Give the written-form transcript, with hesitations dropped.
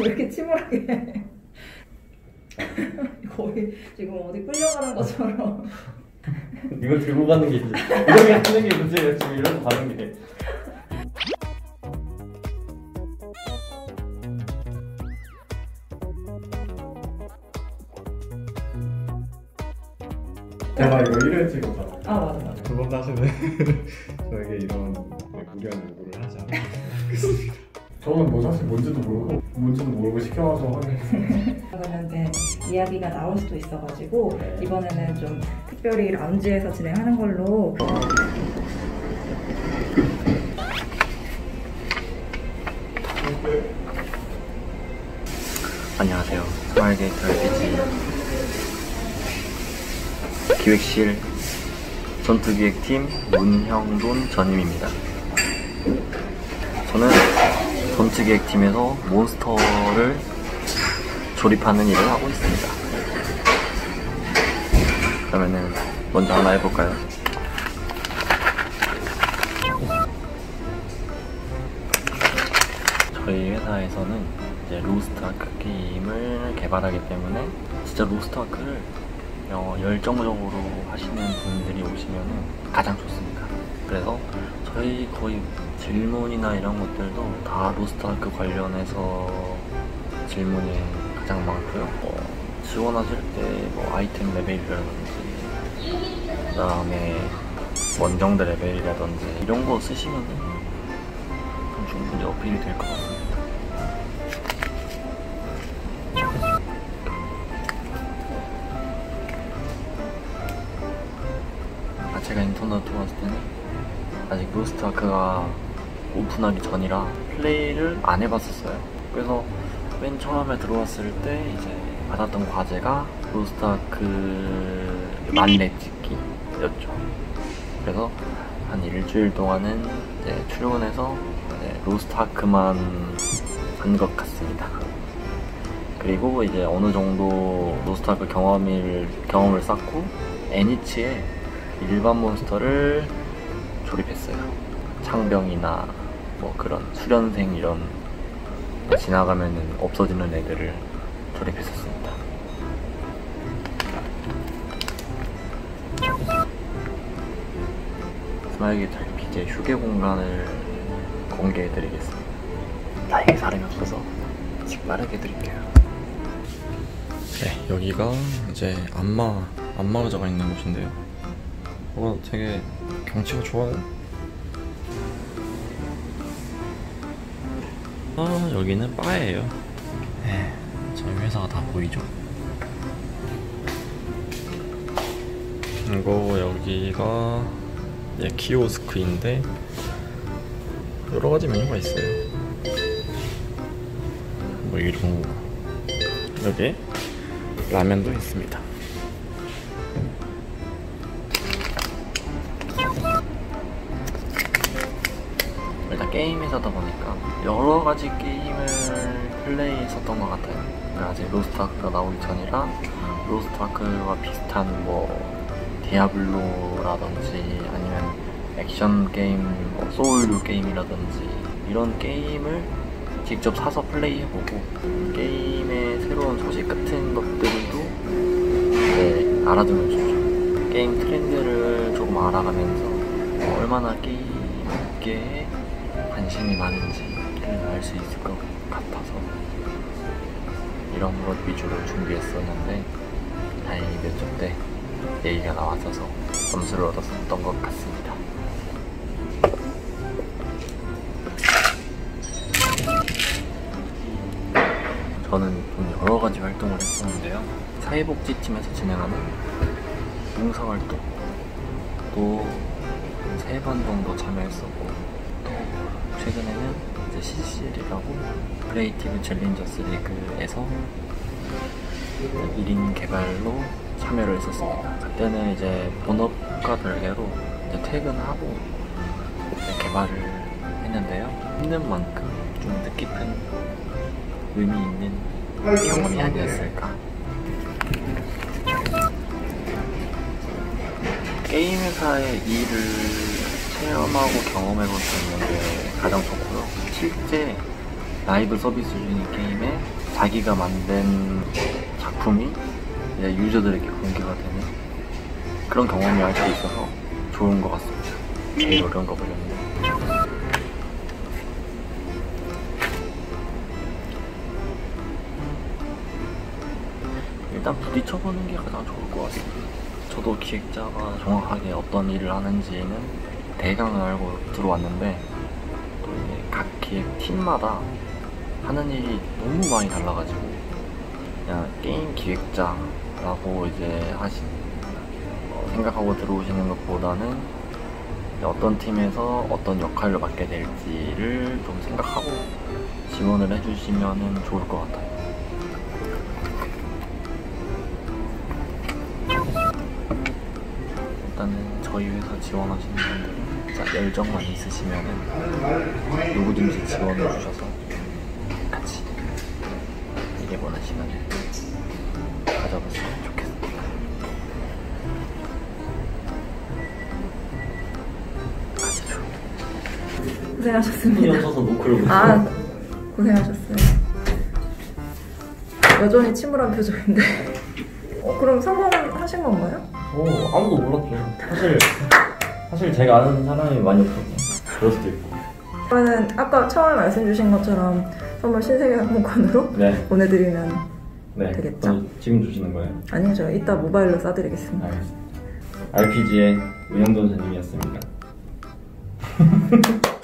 왜 이렇게 침울하게 해? 거의 지금 어디 끌려가는 것처럼. 이거 들고 가는 게 이렇게 하는 게 문제예요. 지금 이러고 가는 게. 제가 이거 1회 찍었잖아. 아 맞아. 두 번 다시는 저에게 이런 무리한 요구를 하지 않겠습니다. 저는 뭐 사실 뭔지도 모르고 시켜서 하는. 그러면 이제 이야기가 나올 수도 있어가지고 이번에는 좀 특별히 라운지에서 진행하는 걸로. 안녕하세요. 스마일게이트 RPG 기획실 전투기획팀 문형돈 전임입니다. 저는 전투기획팀에서 몬스터를 조립하는 일을 하고 있습니다. 그러면은 먼저 하나 해볼까요? 저희 회사에서는 이제 로스트 아크 게임을 개발하기 때문에 진짜 로스트 아크를 열정적으로 하시는 분들이 오시면 가장 좋습니다. 그래서 저희 거의 질문이나 이런 것들도 다 로스트 아크 관련해서 질문이 가장 많고요. 지원하실 때 뭐 아이템 레벨이라든지 그 다음에 원정대 레벨이라든지 이런 거 쓰시면 충분히 어필이 될 것 같습니다. 제가 인터넷 들어왔을 때는 아직 로스트 아크가 오픈하기 전이라 플레이를 안 해봤었어요. 그래서 맨 처음에 들어왔을 때 이제 받았던 과제가 로스트 아크 만렙 찍기였죠. 그래서 한 일주일 동안은 이제 출근해서 로스트 아크만 한 것 같습니다. 그리고 이제 어느 정도 로스트 아크 경험을 쌓고 애니치에 일반 몬스터를 조립했어요. 창병이나 뭐 그런 수련생 이런 지나가면은 없어지는 애들을 조립했었습니다. 스마일게이트 RPG의 휴게 공간을 공개해드리겠습니다. 나에게 사람이 없어서 아직 빠르게 해드릴게요. 네, 여기가 이제 안마 의자가 있는 곳인데요. 되게 경치가 좋아요. 여기는 바예요. 네, 저희 회사가 다 보이죠? 그리고 여기가 키오스크인데 여러가지 메뉴가 있어요. 뭐 이런 거. 여기 라면도 있습니다. 일단 게임 회사다 보니까 여러가지 게임을 플레이했었던 것 같아요. 그러니까 아직 로스트 아크가 나오기 전이라 로스트 아크와 비슷한 뭐 디아블로라든지 아니면 액션 게임, 뭐 소울류 게임이라든지 이런 게임을 직접 사서 플레이해보고 게임의 새로운 소식 같은 것들도 알아두면 좋죠. 게임 트렌드를 조금 알아가면서 얼마나 게임에 관심이 많은지를 알 수 있을 것 같아서 이런 것 위주로 준비했었는데 다행히 몇 점 때 얘기가 나왔어서 점수를 얻었던 것 같습니다. 저는 좀 여러가지 활동을 했었는데요. 사회복지팀에서 진행하는 봉사활동 또 3번 정도 참여했었고, 또 최근에는 이제 CCL이라고 크리에이티브 챌린저스 리그에서 1인 개발로 참여를 했었습니다. 그때는 이제 본업과 별개로 이제 퇴근하고 이제 개발을 했는데요. 힘든 만큼 좀 뜻깊은 의미 있는 경험이 아니었을까. 게임 회사의 일을 체험하고 경험해볼 수 있는 게 가장 좋고요. 실제 라이브 서비스 중인 게임에 자기가 만든 작품이 이제 유저들에게 공개가 되는 그런 경험을 할 수 있어서 좋은 것 같습니다. 제일 어려운 거 보려는데 일단 부딪혀보는 게 가장 좋을 것 같습니다. 저도 기획자가 정확하게 어떤 일을 하는지는 대강을 알고 들어왔는데 또 이제 각 기획팀마다 하는 일이 너무 많이 달라가지고 그냥 게임 기획자라고 이제 생각하고 들어오시는 것보다는 어떤 팀에서 어떤 역할을 맡게 될지를 좀 생각하고 지원을 해주시면 좋을 것 같아요. 일단은 저희 회사 지원하시는 분들은 진짜 열정만 있으시면은 누구든지 지원해 주셔서 같이 일해보는 시간 가져봤으면 좋겠습니다. 가시죠. 손이 고생하셨습니다. 없어서 노크를 못해요. 아, 고생하셨어요. 여전히 침울한 표정인데. 그럼 성공하신 건가요? 아무도 몰랐죠. 사실 제가 아는 사람이 많이 없어서 그럴 수도 있고. 그러면 아까 처음에 말씀 주신 것처럼 선물 신세계 상품권으로 네. 보내드리면 네. 되겠죠? 그럼 지금 주시는 거예요? 아니요, 제가 이따 모바일로 싸드리겠습니다. 알겠습니다. RPG의 우영돈 선생님이었습니다.